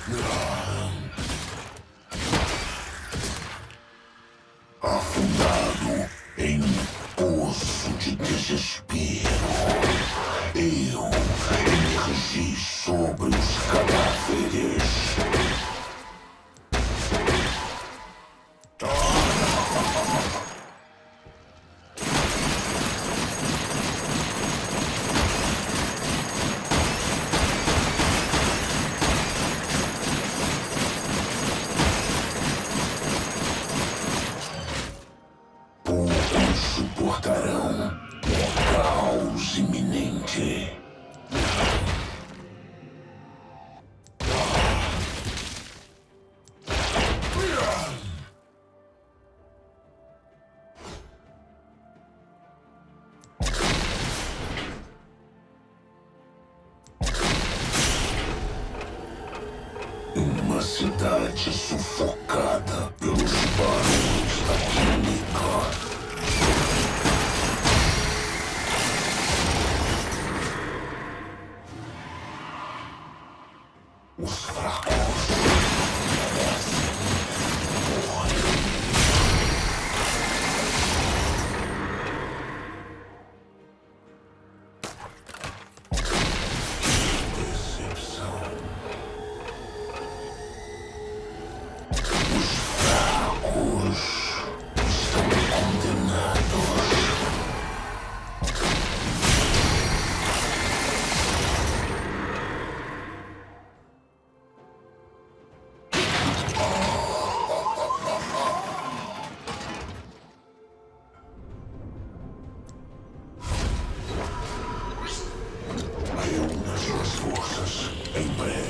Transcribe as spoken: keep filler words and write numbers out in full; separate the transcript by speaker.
Speaker 1: Afundado em um poço de desespero, eu emergi sobre os cadáveres. Suportarão o caos iminente. Uma cidade sufocada pelos barulhos da química. Os fracos merecem morrer. Decepção. Os fracos estão condenados. Reúna suas forças em breve.